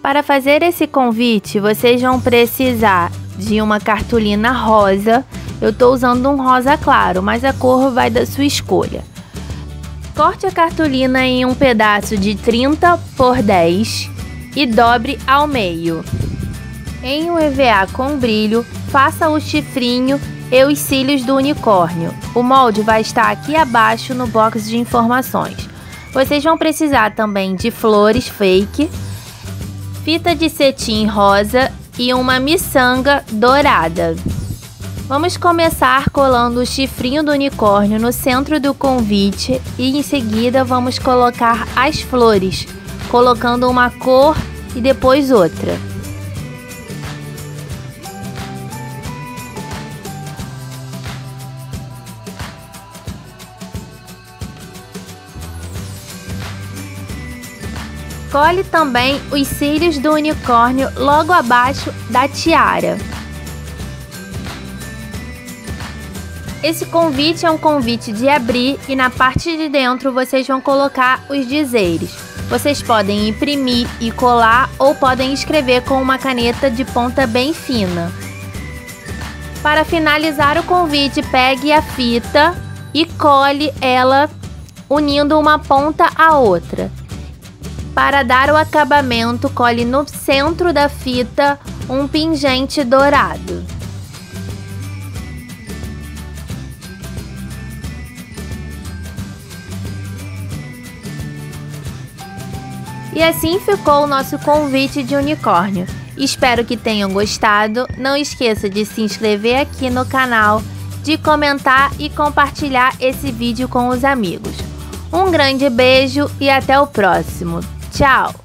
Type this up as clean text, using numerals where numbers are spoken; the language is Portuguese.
Para fazer esse convite, vocês vão precisar de uma cartolina rosa. Eu estou usando um rosa claro, mas a cor vai da sua escolha. Corte a cartolina em um pedaço de 30 por 10 e dobre ao meio. Em um EVA com brilho, faça o chifrinho e os cílios do unicórnio. O molde vai estar aqui abaixo no box de informações. Vocês vão precisar também de flores fake, fita de cetim rosa e uma miçanga dourada. Vamos começar colando o chifrinho do unicórnio no centro do convite e em seguida vamos colocar as flores, colocando uma cor e depois outra. Cole também os cílios do unicórnio logo abaixo da tiara. Esse convite é um convite de abrir e na parte de dentro vocês vão colocar os dizeres. Vocês podem imprimir e colar ou podem escrever com uma caneta de ponta bem fina. Para finalizar o convite, pegue a fita e cole ela unindo uma ponta à outra. Para dar o acabamento, cole no centro da fita um pingente dourado. E assim ficou o nosso convite de unicórnio. Espero que tenham gostado. Não esqueça de se inscrever aqui no canal, de comentar e compartilhar esse vídeo com os amigos. Um grande beijo e até o próximo. Tchau!